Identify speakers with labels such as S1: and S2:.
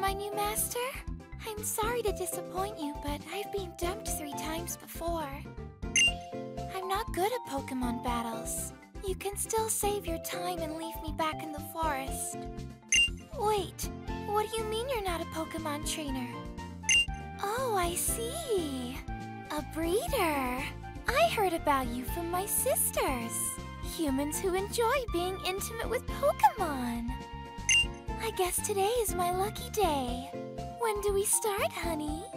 S1: my new master? I'm sorry to disappoint you, but I've been dumped 3 times before. I'm not good at Pokemon battles. You can still save your time and leave me back in the forest. Wait, what do you mean you're not a Pokemon trainer? Oh, I see. A breeder. I heard about you from my sisters. Humans who enjoy being intimate with Pokemon. I guess today is my lucky day. When do we start, honey?